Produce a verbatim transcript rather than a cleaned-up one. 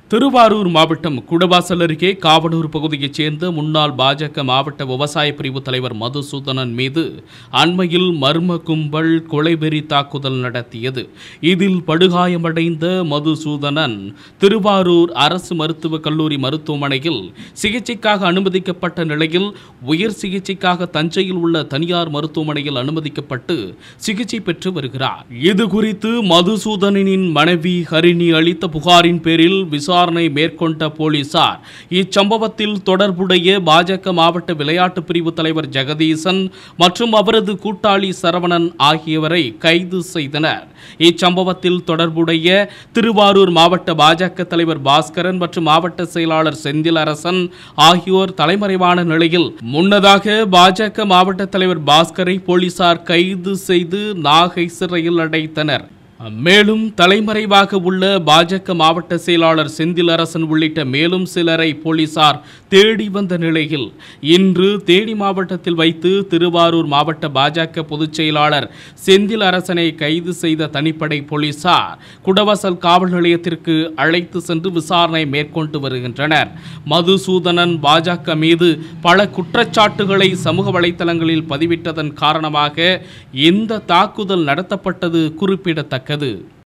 திருவாரூர் மாவட்டம் குடவாசல் அருகே காவனூர் பகுதியைச் சேர்ந்த முன்னாள் பாஜக மாவட்ட விவசாய பிரிவு தலைவர் மதுசூதனன் மீது அண்மையில் மர்ம கும்பல் கொலைவெறி தாக்குதல் நடத்தியது. இதில் படுகாயமடைந்த மதுசூதனன் திருவாரூர் அரசு மருத்துவக் கல்லூரி மருத்துவமனையில் சிகிச்சைக்காக அனுமதிக்கப்பட்ட நிலையில் உயர் சிகிச்சைக்காக தஞ்சையில் உள்ள தனியார் மருத்துவமனையில் அனுமதிக்கப்பட்டு சிகிச்சை பெற்று வருகிறார். இதுகுறித்து மதுசூதனனின் மனைவி ஹரிணி அளித்த புகாரின் பேரில் விசாரணை விசாரணை மேற்கொண்ட போலீசார் இச்சம்பவத்தில் தொடர்புடைய பாஜக மாவட்ட விளையாட்டு பிரிவு தலைவர் ஜெகதீசன் மற்றும் அவரது கூட்டாளி சரவணன் ஆகியோரை கைது செய்தனர். இச்சம்பவத்தில் தொடர்புடைய திருவாரூர் மாவட்ட பாஜக தலைவர் பாஸ்கரன் மற்றும் மாவட்ட செயலாளர் செந்திலரசன் ஆகியோர் தலைமறைவான நிலையில் முன்னதாக பாஜக மாவட்ட தலைவர் பாஸ்கரை போலீசார் கைது செய்து நாகை சிறையில் அடைத்தனர். மேலும் தலைமறைவாக உள்ள பாஜக மாவட்ட செயலாளர் செந்திலரசன் உள்ளிட்ட மேலும் சிலரை போலீசார் தேடி வந்த நிலையில் இன்று தேனி மாவட்டத்தில் வைத்து திருவாரூர் மாவட்ட பாஜக பொதுச் செயலாளர் செந்திலரசனை கைது செய்த தனிப்படை போலீசார் குடவாசல் காவல் நிலையத்திற்கு அழைத்து சென்று விசாரணை மேற்கொண்டு வருகின்றனர். மதுசூதனன் பாஜக மீது பல குற்றச்சாட்டுகளை சமூக வலைதளங்களில் பதிவிட்டதன் காரணமாக இந்த தாக்குதல் நடத்தப்பட்டது குறிப்பிடத்தக்கது.